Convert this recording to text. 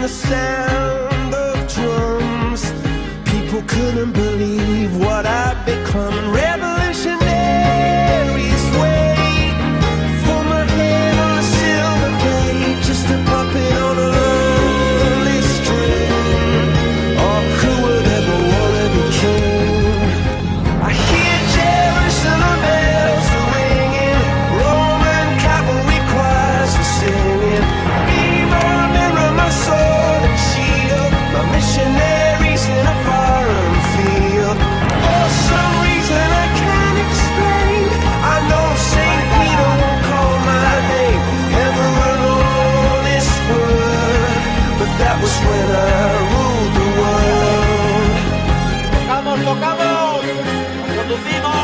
sound of drums. People couldn't believe what I'd become. Revolutionaries wait for my head on a silver plate, just a puppet on a lonely string. Oh, who would ever wanna be king? I hear Jerusalem bells are ringing, Roman cavalry choirs are singing. Mirror, mirror, my sword and shield, my missionaries in a foreign field. For some reason I can't explain, I know St. Peter won't call my name ever on this world, but that was when I ruled the world. ¡Tocamos! ¡Conducimos!